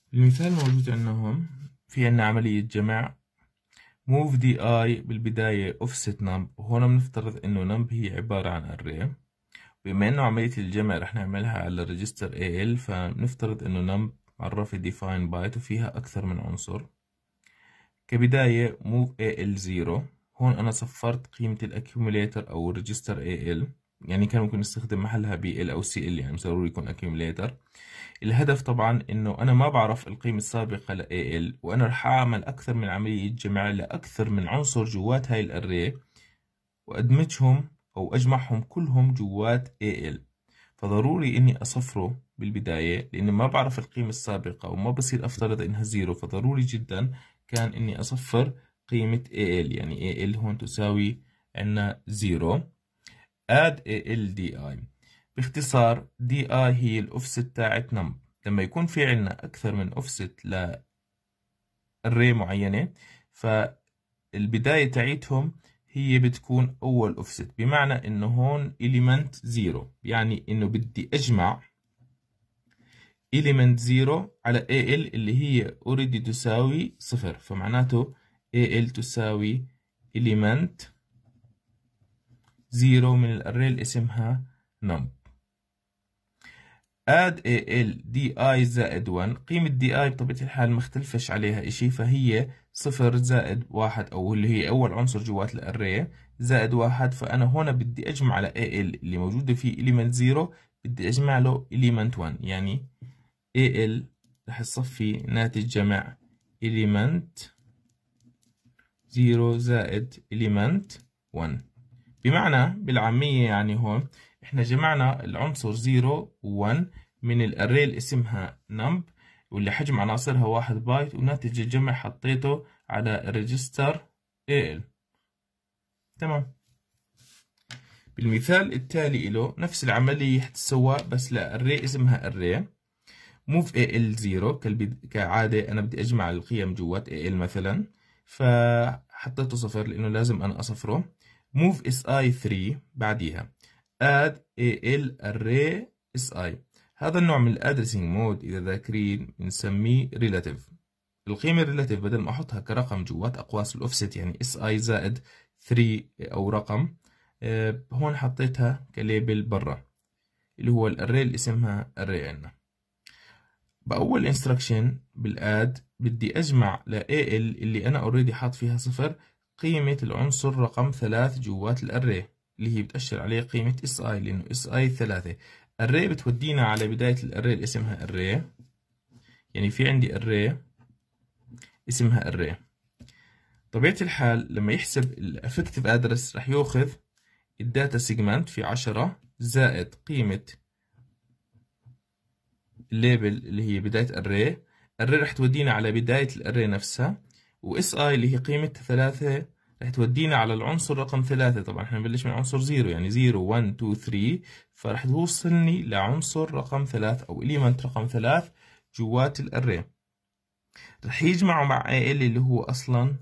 المثال موجود عندنا هون. في عندنا عملية جمع move di بالبداية offset num، وهون بنفترض انه num هي عبارة عن array. بما انه عملية الجمع رح نعملها على الريجستر AL، فنفترض انه num معرفة define byte وفيها اكثر من عنصر. كبداية move AL 0، هون انا صفرت قيمة الاكيوميليتر او الريجستر AL، يعني كان ممكن نستخدم محلها BL او CL، يعني مش ضروري يكون accumulator. الهدف طبعا انه انا ما بعرف القيمة السابقة ل AL، وانا رح اعمل اكثر من عملية جمع لاكثر من عنصر جوات هاي الاري، وادمجهم او اجمعهم كلهم جوات AL. فضروري اني اصفره بالبداية لاني ما بعرف القيمة السابقة وما بصير افترض انها زيرو، فضروري جدا كان اني اصفر قيمة AL، يعني AL هون تساوي عنا زيرو. add AL DI، باختصار دي اي هي الاوفست تاعت نم. لما يكون في عنا اكثر من اوفست للري معينة، فالبداية تاعتهم هي بتكون اول اوفست، بمعنى انه هون element 0، يعني انه بدي اجمع element 0 على AL اللي هي already تساوي 0، فمعناته AL تساوي element 0 من الاري اللي اسمها num. add AL DI زائد 1، قيمة DI بطبيعة الحال مختلفش عليها اشي، فهي 0 زائد 1، أو اللي هي أول عنصر جوات الأري زائد 1. فأنا هون بدي أجمع على AL اللي موجودة فيه element 0، بدي أجمع له element 1، يعني AL رح تصفي ناتج جمع element 0 زائد element 1. بمعنى بالعامية يعني هون احنا جمعنا العنصر 0 و1 من الاري اللي اسمها num، واللي حجم عناصرها 1 بايت، وناتج الجمع حطيته على الريجستر AL. تمام. بالمثال التالي له نفس العملية حتسوى بس لاري اسمها array move AL 0. كعادة أنا بدي أجمع القيم جوات AL مثلا، فحطيته صفر لأنه لازم أنا أصفره. move SI 3 بعديها add AL array SI. هذا النوع من الادرسينج مود إذا ذاكرين بنسميه relative. القيمة الريلاتيف بدل ما أحطها كرقم جوات أقواس الأوفست، يعني SI زائد 3 أو رقم، هون حطيتها كليبل برا اللي هو الاري اللي اسمها array عنا. بأول انستركشن بالاد بدي أجمع ل AL اللي أنا اوريدي حاط فيها صفر قيمة العنصر رقم 3 جوات الأري، اللي هي بتأشر عليه قيمة SI لأنه SI 3. أري بتودينا على بداية الأري اللي اسمها أري، يعني في عندي أري اسمها أري. طبيعة الحال لما يحسب الافكتيف ادرس رح ياخذ الداتا سيجمنت في 10 زائد قيمة الليبل اللي هي بداية array. array رح تودينا على بداية الاري نفسها، و si اللي هي قيمة 3 رح تودينا على العنصر رقم 3. طبعا احنا نبلش من عنصر 0، يعني 0 1 2 3، فرح توصلني لعنصر رقم 3 او element رقم 3 جوات الاري. رح يجمعوا مع AL اللي هو اصلا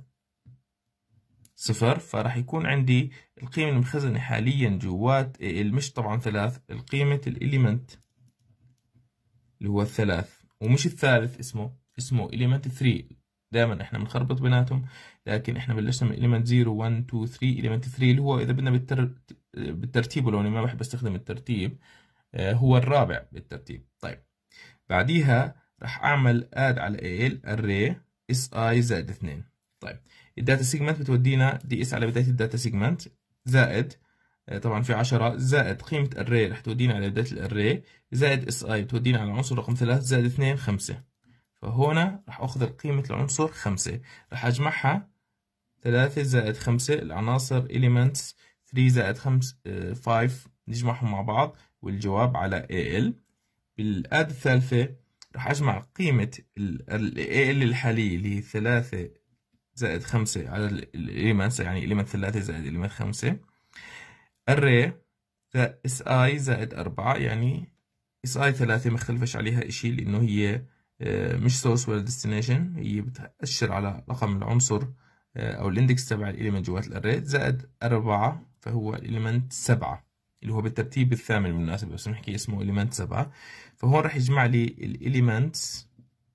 0، فرح يكون عندي القيمة المخزنة حاليا جوات AL مش طبعا 3، القيمة الإليمنت اللي هو الثلاث، ومش الثالث اسمه element 3. دائما احنا بنخربط بيناتهم، لكن احنا بلشنا من element 0 1 2 3. element 3 اللي هو اذا بدنا بالترتيب، ولو اني ما بحب استخدم الترتيب، هو الرابع بالترتيب. طيب بعديها راح اعمل add على AL array si زائد 2. طيب الداتا سيجمنت بتودينا دي اس على بداية الداتا سيجمنت زائد طبعا في 10 زائد قيمة array رح تودينا على بداية الاري زائد si بتودينا على العنصر رقم 3 زائد 2 5. فهنا رح اخذ قيمة العنصر 5، رح اجمعها 3 زائد 5 العناصر elements 3 زائد 5 نجمعهم مع بعض والجواب على AL. بالآد الثالثة رح اجمع قيمة AL الحالية اللي هي 3 زائد 5 على الإليمنتس، يعني إليمنت 3 زائد إليمنت 5 array SI زائد 4، يعني SI 3 ما اختلفش عليها إشي لأنه هي مش source ولا destination، هي بتأشر على رقم العنصر أو الاندكس تبع الإليمنت جوات الأري زائد 4، فهو الإليمنت 7 اللي هو بالترتيب الثامن بالمناسبة، بس نحكي اسمه إليمنت 7. فهون راح يجمع لي الإليمنتس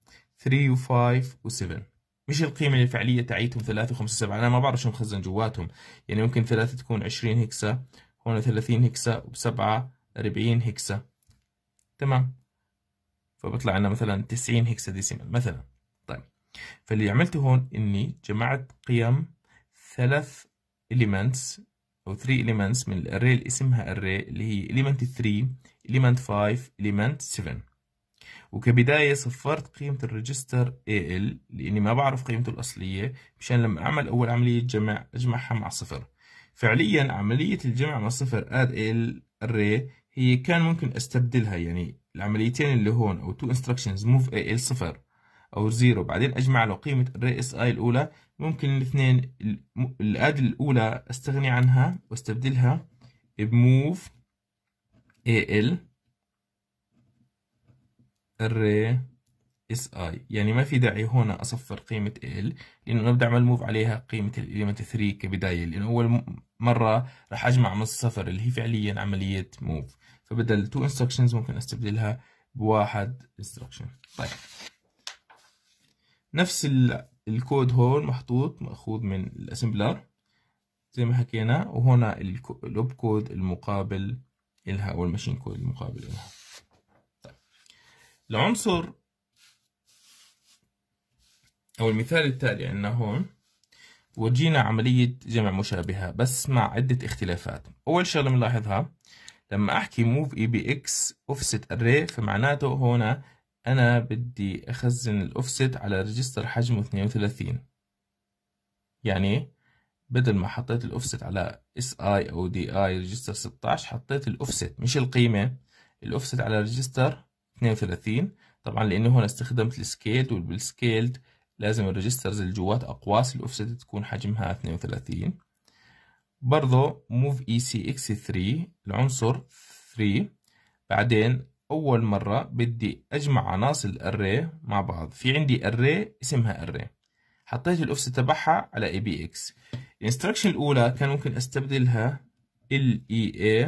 3 و5 و7. مش القيمة الفعلية تاعيتهم 3 و5 و7، أنا ما بعرف شو مخزن جواتهم. يعني ممكن 3 تكون 20 هكسا، هون 30 هكسا، وب7 40 هكسا. تمام، فبطلع لنا مثلا 90 هكسا ديسيمال مثلا. طيب، فاللي عملته هون إني جمعت قيم 3 elements أو 3 elements من الأري اللي اسمها أري، اللي هي element 3 element 5 element 7. وكبداية صفرت قيمة الريجستر AL لأني ما بعرف قيمته الأصلية، مشان لما أعمل أول عملية جمع أجمعها مع صفر. فعليا عملية الجمع مع صفر add AL array هي كان ممكن أستبدلها، يعني العمليتين اللي هون أو two instructions move AL صفر أو 0 بعدين أجمع له قيمة array SI الأولى، ممكن الاثنين الاد الأولى أستغني عنها واستبدلها بموف AL array SI. يعني ما في داعي هون أصفر قيمة L، لأنه أنا بدي أعمل موف عليها قيمة الإليمنت 3 كبداية، لأنه أول مرة راح أجمع من الصفر اللي هي فعليا عملية موف، فبدل 2 instructions ممكن أستبدلها بواحد instruction. طيب، نفس الكود هون محطوط مأخوذ من الأسمبلر زي ما حكينا، وهنا الأوب كود المقابل إلها أو الماشين كود المقابل إلها. طيب، العنصر أو المثال التالي عندنا هون وجينا عملية جمع مشابهة بس مع عدة اختلافات. أول شغلة بنلاحظها لما أحكي move EBX offset array، فمعناته هنا أنا بدي أخزن الأوفست على ريجستر حجمه 32. يعني بدل ما حطيت الأوفست على SI أو DI ريجستر 16 حطيت الأوفست مش القيمة، الأوفست على ريجستر 32. طبعا لأنه هنا استخدمت السكيلد، والبالسكيلد لازم الريجسترز اللي جوات أقواس الأوفست تكون حجمها 32. برضو move ECX3 العنصر 3. بعدين أول مرة بدي أجمع عناصر الأري مع بعض، في عندي أري اسمها أري، حطيت الأوفست تبعها على ABX. الانستركشن الأولى كان ممكن أستبدلها LEA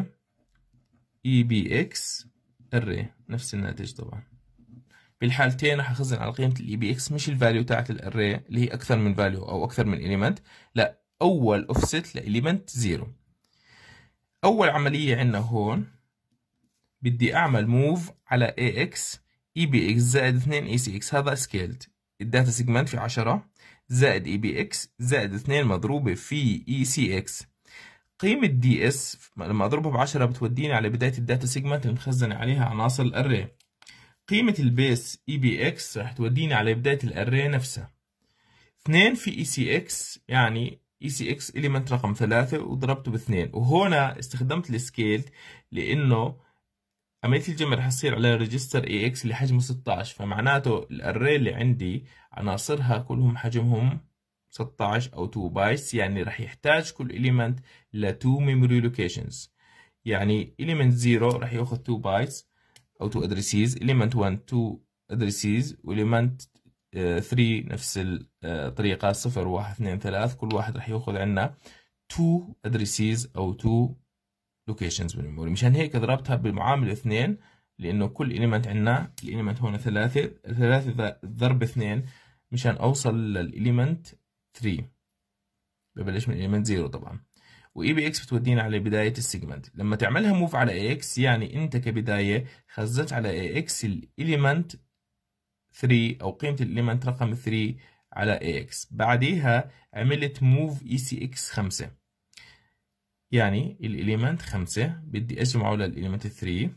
EBX أري، نفس الناتج طبعا. بالحالتين راح أخزن على قيمة الإي بي إكس مش الفاليو تاعت الأري اللي هي أكثر من فاليو أو أكثر من إليمنت، لا، أول أوفست لإليمنت 0. أول عملية عندنا هون بدي أعمل موف على AX EBX زائد 2 ECX، هذا سكيلد، الداتا سيجمنت في 10 زائد EBX زائد 2 مضروبة في ECX. قيمة DS لما أضربها ب10 بتوديني على بداية الداتا سيجمنت اللي مخزن عليها عناصر الأري. قيمة البيس EBX راح توديني على بداية الأري نفسها. 2 في ECX يعني ECX element رقم 3 وضربته ب2، وهنا استخدمت السكيل لأنه عملية الجمع رح تصير على ريجستر AX اللي حجمه 16، فمعناته الأري اللي عندي عناصرها كلهم حجمهم 16 أو 2 بايتس، يعني رح يحتاج كل element ل 2 memory locations. يعني element 0 رح ياخذ 2 بايتس أو 2 addresses، element 1 2 addresses، element 3 نفس الطريقة 0 1 2 3، كل واحد رح ياخذ عنا 2 addresses أو 2 locations بالميموري. مشان هيك ضربتها بالمعامل 2، لأنه كل element عنا الإليمنت هون 3 ضرب 2 مشان أوصل للإليمنت 3. ببلش من element 0 طبعا. و EBX بتودينا على بداية السيجمنت. لما تعملها موف على AX يعني أنت كبداية خزنت على AX الإليمنت 3 أو قيمة الإليمنت رقم 3 على AX. بعديها عملت موف ECX 5، يعني الإليمنت 5 بدي أجمعه للإليمنت 3،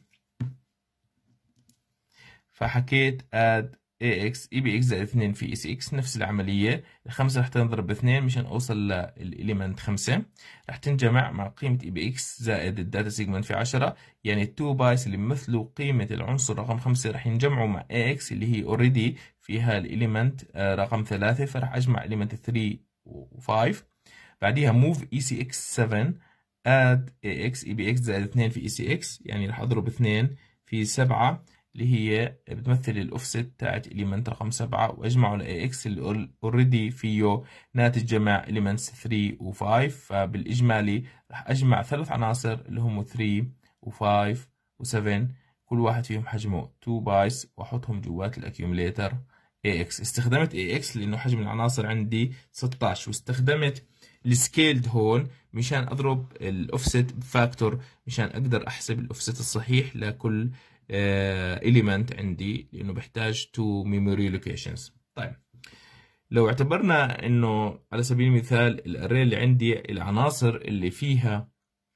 فحكيت add AX EBX زائد 2 في ECX، نفس العملية. الخمسة رح تنضرب ب2 مشان أوصل للإليمنت 5، رح تنجمع مع قيمة EBX زائد الداتا سيجمنت في 10، يعني 2 بايتس اللي بيمثلوا قيمة العنصر رقم 5 رح ينجمعوا مع AX اللي هي already فيها الإليمنت رقم 3، فرح أجمع إليمنت 3 و5. بعديها move ECX 7 add AX EBX زائد 2 في ECX، يعني رح أضرب 2 في 7 اللي هي بتمثل الأوفست تاعت إليمنت رقم 7، وأجمعه ل AX اللي already فيه ناتج جمع إليمنتس 3 و5. فبالإجمالي رح أجمع 3 عناصر اللي هم 3 و5 و7، كل واحد فيهم حجمه 2 بايتس، وأحطهم جوات الأكيوميليتر AX. استخدمت AX لأنه حجم العناصر عندي 16، واستخدمت السكيلد هون مشان أضرب الأوفست بفاكتور مشان أقدر أحسب الأوفست الصحيح لكل element عندي، لأنه بحتاج 2 memory locations. طيب لو اعتبرنا إنه على سبيل المثال الأري اللي عندي العناصر اللي فيها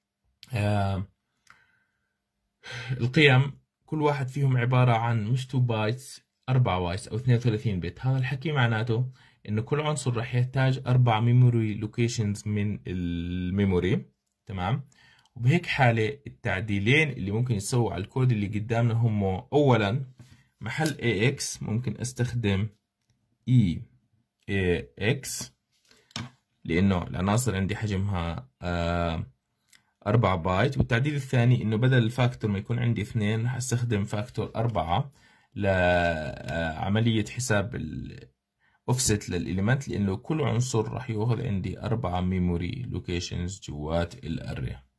القيم كل واحد فيهم عبارة عن مش 2 بايتس، 4 بايتس أو 32 بت. هذا الحكي معناته إنه كل عنصر راح يحتاج 4 ميموري لوكيشنز من الميموري. تمام. وبهيك حالة التعديلين اللي ممكن يسووا على الكود اللي قدامنا هم: أولا محل AX ممكن أستخدم EAX لأنه العناصر عندي حجمها 4 بايت. والتعديل الثاني إنه بدل الفاكتور ما يكون عندي 2 راح أستخدم فاكتور 4 لعملية حساب الأوفست للإليمنت، لأنه كل عنصر راح يأخذ عندي 4 ميموري لوكيشنز جوات الأري.